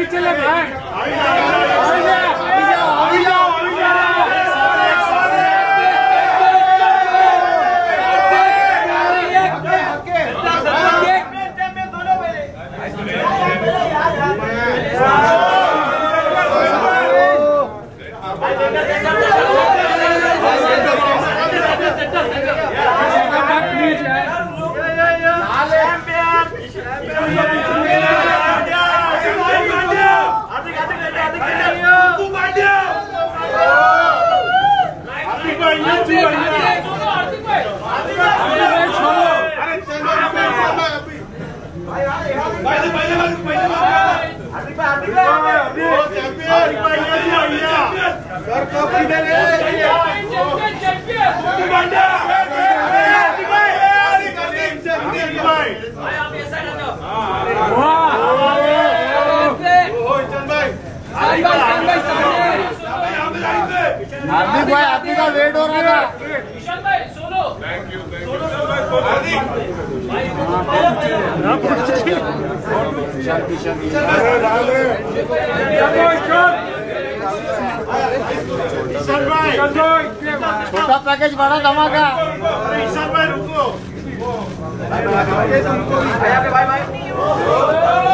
चले भाई। हार्दिक भाई आपकी का वेट हो रहा था। किशन भाई सोलो। थैंक यू हार्दिक छोटा पैकेज बड़ा धमाका। भाई